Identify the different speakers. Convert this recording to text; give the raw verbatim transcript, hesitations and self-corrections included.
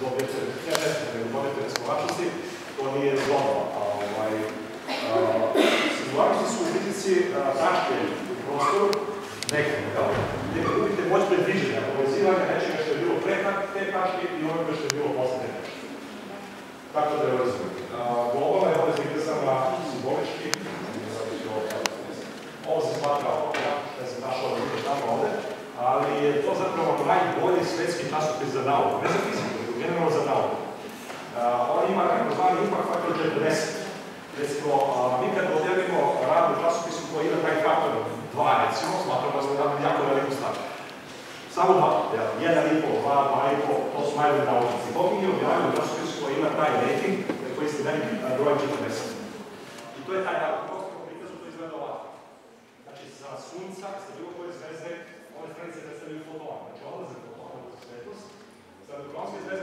Speaker 1: dobijete, ne ne nego dobijete neskovačici, to nije dobro. Singularici su u fizici tačke u prostoru, nekom, gdje gubite moć predviđenja, povezivanja nečega što je bilo pre te tačke i onoga što je bilo posle te tačke. Tako da je razumijete. Globalna je ovdje prikazana simbolički, ovo se smatra, ja sam našao ovdje tamo ovdje, ali je to zapravo najbolji svetski časopis za nauku, ne za fiziku, nego generalno za nauku. On ima takozvani impact faktor četrdeset. Recimo, mi kad objavimo rad u časopisu koji ima taj faktor dva, recimo, smatramo da smo radili jako veliku stavku. Samo dva, jedan i pol, dva, dva i pol, to su najbolji naučnici. Dok mi objavimo u časopisu koji ima taj rating, koji ste meni broj četrdeset. I to je taj rad. U prostornom prikazu to izgleda ovako. Znači, za sunca, sa bilo koje zvezde, ove stranice predstavljaju fotone. Znači, odlaze fotone u svetlost. Za neutronske zvezde